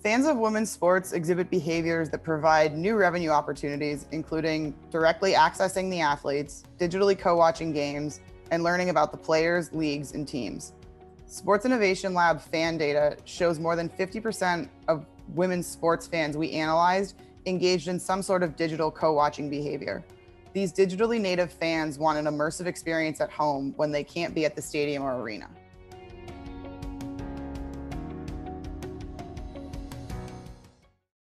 Fans of women's sports exhibit behaviors that provide new revenue opportunities, including directly accessing the athletes, digitally co-watching games, and learning about the players, leagues, and teams. Sports Innovation Lab fan data shows more than 50% of women's sports fans we analyzed engaged in some sort of digital co-watching behavior. These digitally native fans want an immersive experience at home when they can't be at the stadium or arena.